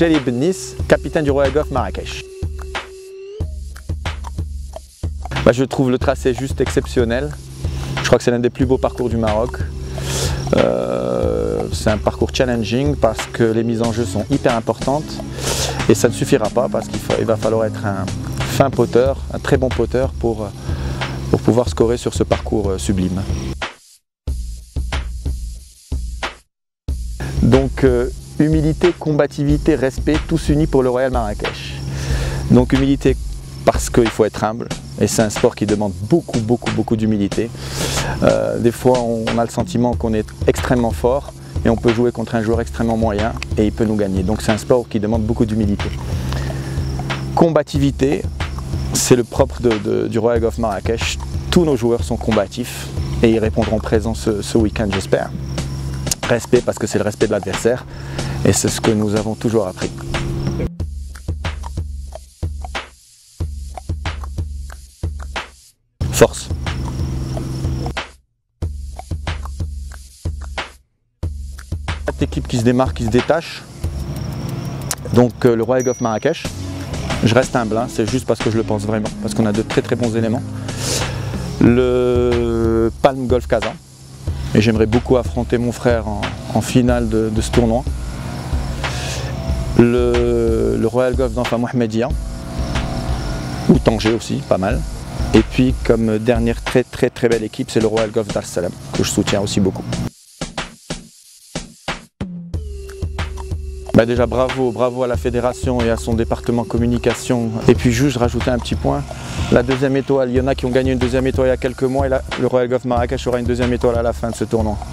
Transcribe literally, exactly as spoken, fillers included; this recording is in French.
Bourjeli Bennis, capitaine du Royal Golf Marrakech. Bah, je trouve le tracé juste exceptionnel. Je crois que c'est l'un des plus beaux parcours du Maroc. Euh, c'est un parcours challenging parce que les mises en jeu sont hyper importantes et ça ne suffira pas parce qu'il il va falloir être un fin poteur, un très bon poteur pour, pour pouvoir scorer sur ce parcours sublime. Donc euh, humilité, combativité, respect, tous unis pour le Royal Marrakech. Donc humilité parce qu'il faut être humble et c'est un sport qui demande beaucoup beaucoup beaucoup d'humilité. Euh, des fois on a le sentiment qu'on est extrêmement fort et on peut jouer contre un joueur extrêmement moyen et il peut nous gagner. Donc c'est un sport qui demande beaucoup d'humilité. Combativité, c'est le propre de, de, du Royal Golf Marrakech. Tous nos joueurs sont combatifs et ils répondront présents ce, ce week-end, j'espère. Respect parce que c'est le respect de l'adversaire et c'est ce que nous avons toujours appris. Force. Cette équipe qui se démarque, qui se détache. Donc euh, le Royal Golf Marrakech. Je reste humble, hein, c'est juste parce que je le pense vraiment, parce qu'on a de très très bons éléments. Le Palm Golf Kazan. Et j'aimerais beaucoup affronter mon frère en, en finale de, de ce tournoi. Le, le Royal Golf d'Anfa Mohamedia, ou Tanger aussi, pas mal. Et puis comme dernière très très très belle équipe, c'est le Royal Golf Dar es Salaam, que je soutiens aussi beaucoup. Bah déjà bravo, bravo à la fédération et à son département communication. Et puis juste rajouter un petit point, la deuxième étoile, il y en a qui ont gagné une deuxième étoile il y a quelques mois et là, le Royal Golf Marrakech aura une deuxième étoile à la fin de ce tournoi.